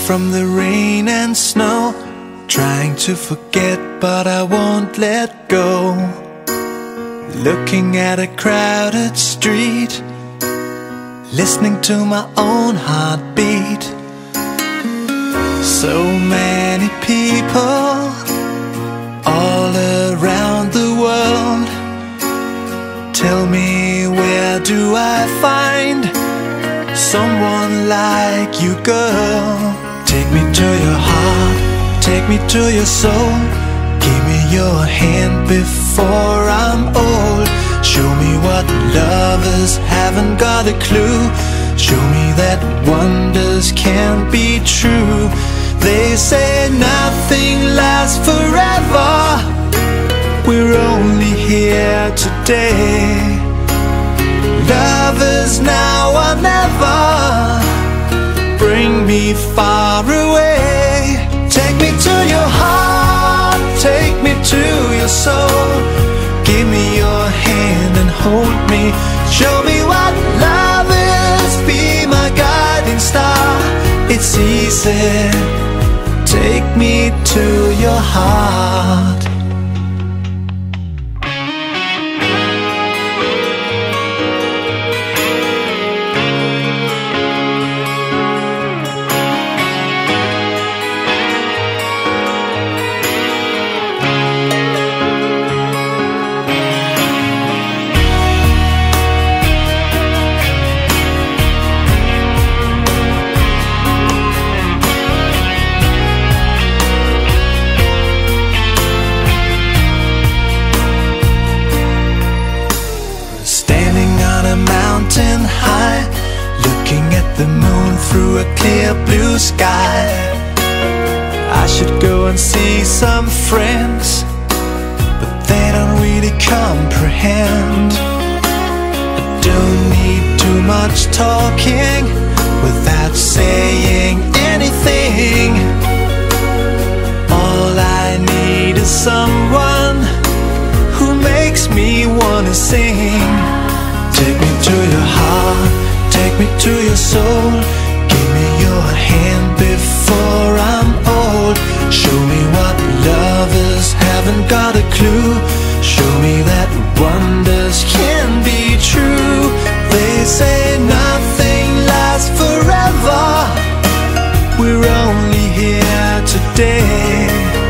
from the rain and snow, trying to forget but I won't let go. Looking at a crowded street, listening to my own heartbeat. So many people all around the world. Tell me, where do I find someone like you, girl? Take me to your heart, take me to your soul. Give me your hand before I'm old. Show me what lovers haven't got a clue. Show me that wonders can't be true. They say nothing lasts forever. We're only here today. Lovers now or never. Bring me far away. Take me to your heart, take me to your soul. Give me your hand and hold me. Show me what love is, be my guiding star. It's easy, take me to your heart. Mountain high, looking at the moon through a clear blue sky. I should go and see some friends, but they don't really comprehend. I don't need too much talking without saying anything. All I need is someone who makes me wanna sing. Take me to your heart, take me to your soul. Give me your hand before I'm old. Show me what lovers haven't got a clue. Show me that wonders can be true. They say nothing lasts forever. We're only here today.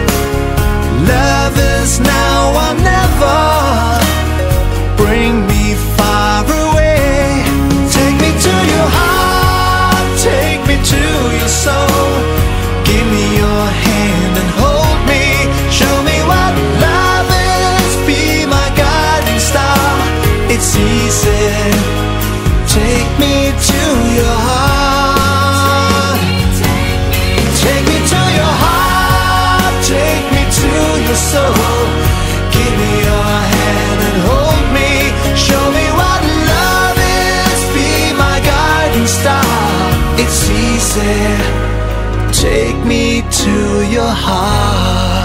Lovers now or never. Bring me far away. Take me to your heart, take me to your soul. Give me your hand and hold me. Show me what love is, be my guiding star. It's easy, take me to your heart. Take me to your heart, take me to your soul. Give me your hand and hold me. Show me what love is, be my guiding star. It's easy, take me to your heart.